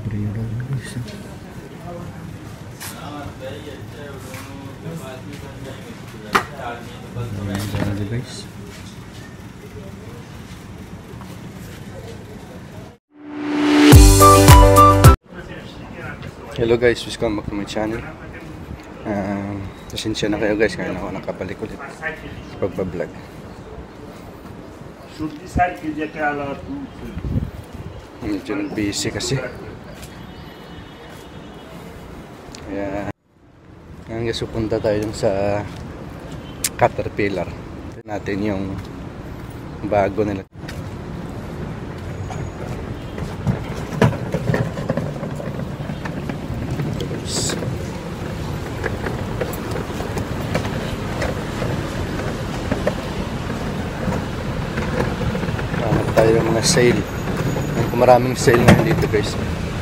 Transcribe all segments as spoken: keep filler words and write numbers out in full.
Sombrero guys. Ayan guys. Hello guys, welcome back to my channel. Uh, pasensya na kayo guys, ngayon ako nakabalik ulit sa pagbablog. Medyo nag-busy kasi. Kaya ngayon guys, pupunta tayo dun sa Caterpillar. Natin yung bago nila. Tayo mga sale. Kung maraming sale ngayon dito guys.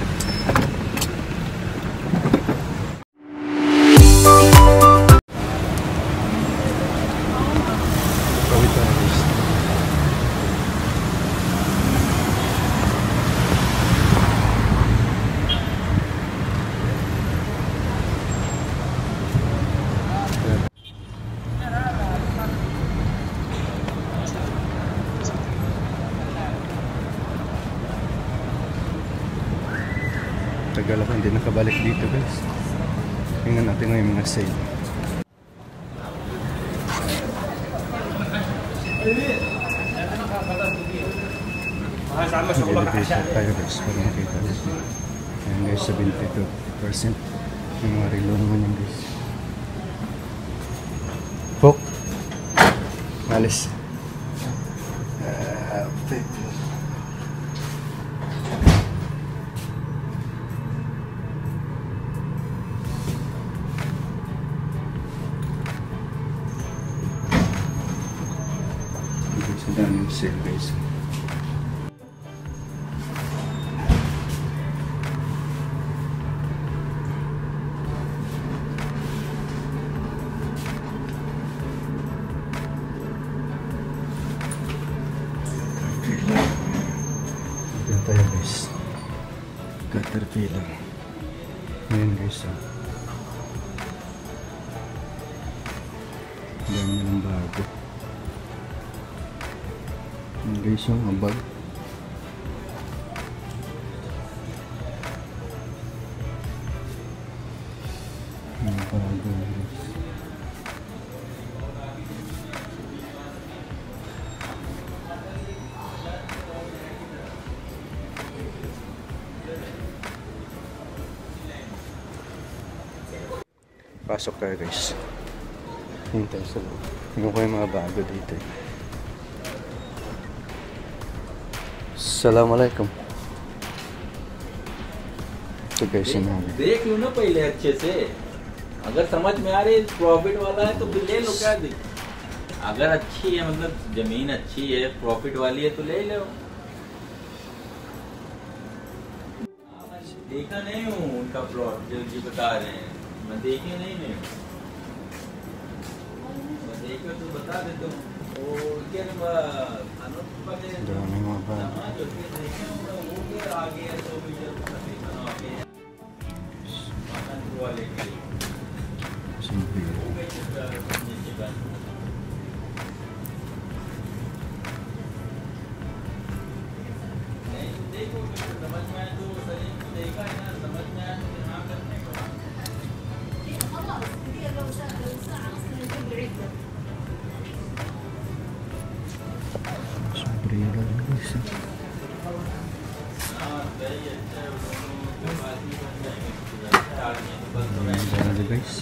Kawit tayo guys. Tagal ako hindi nakabalik dito guys. Tingnan natin ngayon mga sale. Mag-elevation tayo guys para makita guys. Ayan guys, seventy-two percent yung mga relo naman yan guys. Pok! Alis. Uh, Ang daming sale guys. Dito tayo guys. Caterpillar. Ayan guys. Dami ng bago. Ayan guys yung abag. Ayan bago guys. Pasok tayo guys. Hintay sa loob. Tingnan ko yung mga bago dito. Assalamualaikum. तो कैसे ना देख लो ना पहले अच्छे से, अगर समझ में आ रही प्रॉफिट वाला है तो ले लो, क्या दिक अगर अच्छी है मतलब जमीन अच्छी है प्रॉफिट वाली है तो ले लो। देखा नहीं हूँ उनका प्लॉट जो जी बता रहे हैं, मैं देखे नहीं मैं मैं देखो तो बता देता हूँ। Dami mga bago. Simple. Sombrero guys. Ayan guys.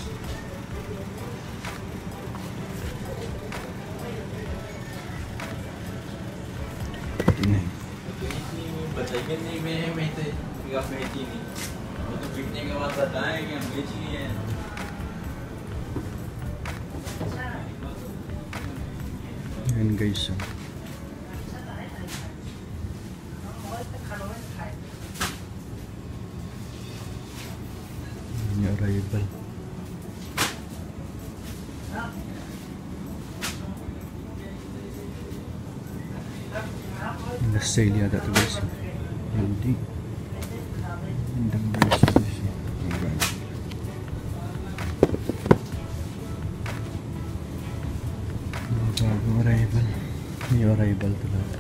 Ini. बताइए नहीं मैं मैं तो पिकअप बेची नहीं, वो तो बिकने के बाद बताएं कि हम बेच लिए हैं। Ayan guys. Ini arrival. Nasa sale yata ito guys. Hindi. Gandang bracelet. Bagong arrival. May arrival talaga.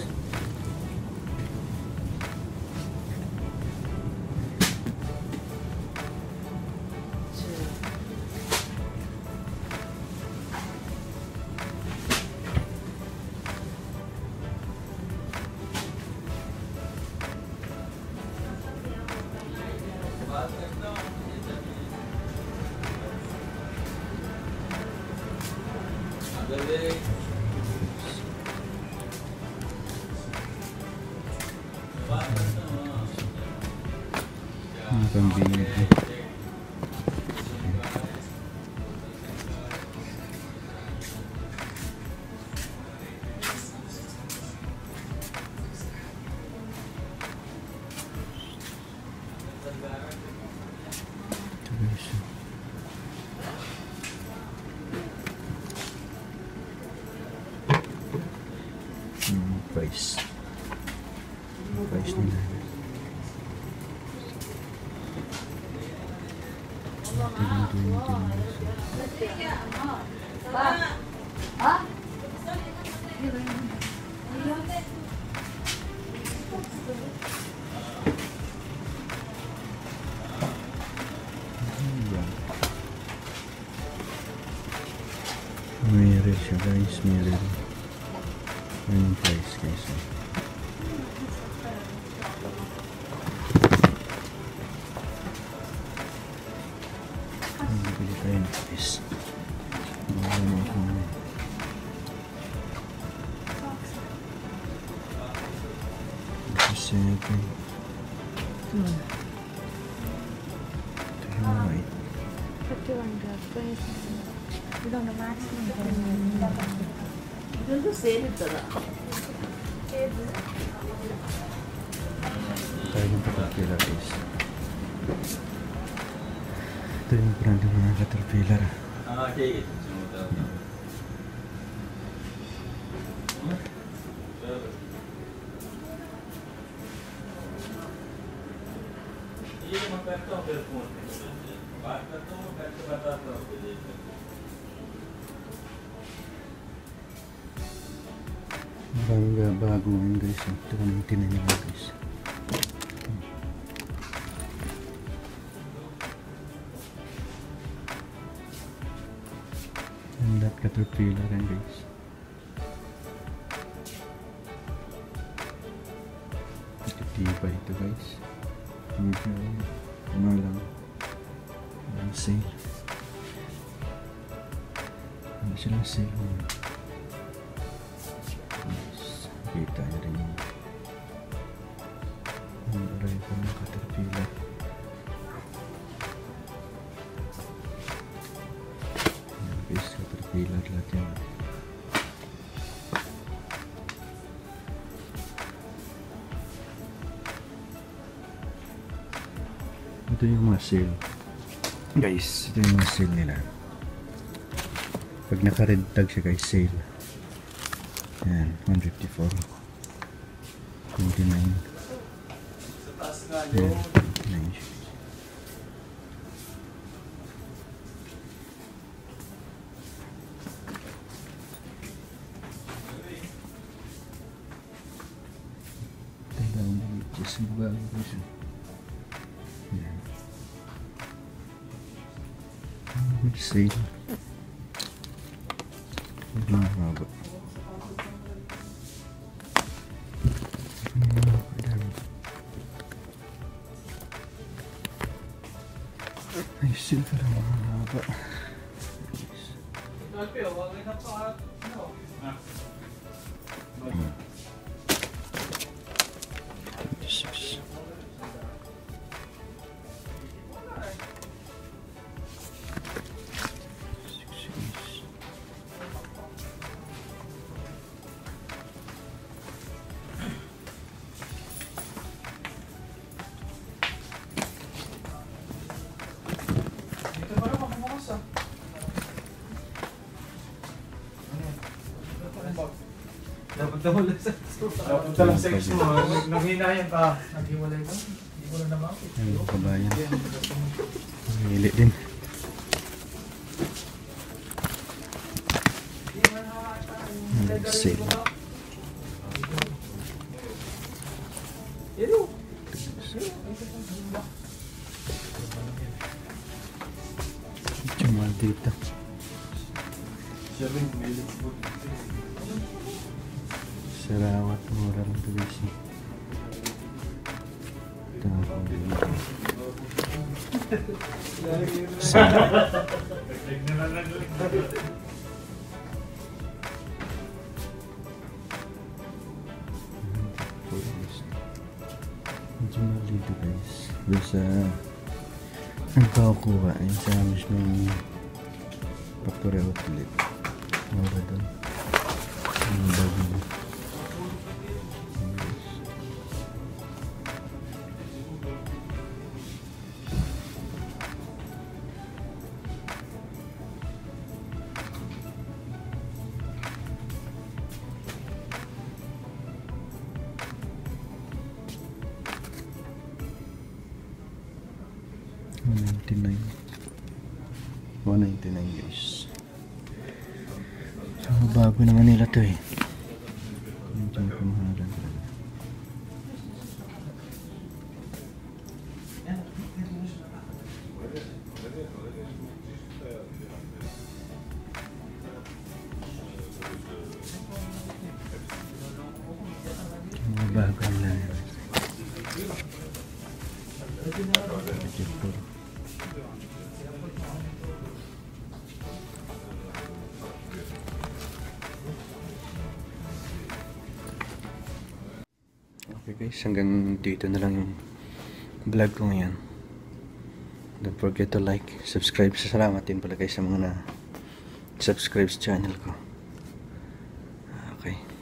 Ang pambili ko. Hmm, price. Price nila. Mirror siya guys, mirror. Anong price guys? Bili tayo ng guys. Ano ako naman. Seven. Hmm. Ito yung white. ಇದೊಂದು sale ಇರ್ತದ Tayo yung caterpillar guys. Ito yung brand ng mga caterpillar. Ah, okay. ये मैं करता हूँ फिर फोन बात करता हूँ करके बताता हूँ Bangga bago ngayon guys. Ito kami tinanim guys. And that caterpillar yan guys. Titiba ito guys. Medyo ano lang. Ang sale. Ano silang sale ngayon? Kita nyo rin yung yung arrival ng caterpillar. Yan guys, caterpillar lahat yan. Ito yung mga sale guys, ito yung mga sale nila. Pag naka-red tag siya guys, sale. Yan, one fifty-four, twenty-nine. Yan, twenty-nine. Tayo mo just buga ko siya. Yan. May sale. Mga haba. Ay, silver ang mga haba. twenty-six. Dapat daw lang sa Dapat lang sa ex mo. Nanghinayang ka. Naghiwalay ka. Yan, kabayan. Hili din. Sale. Cuma dito. Sarawat murah lang tulis. Cuma dito guys. Bisa ang kukuha ay sa mismong factory outlet. Mura doon. Ang bago na. one ninety-nine. one ninety-nine guys. So bago naman nila to eh. Medyo kamahalan. Mga bago nila. Okay guys, hanggang dito na lang yung vlog ko ngayon. Don't forget to like, subscribe. Salamat din pala guys sa mga na subscribe sa channel ko. Okay.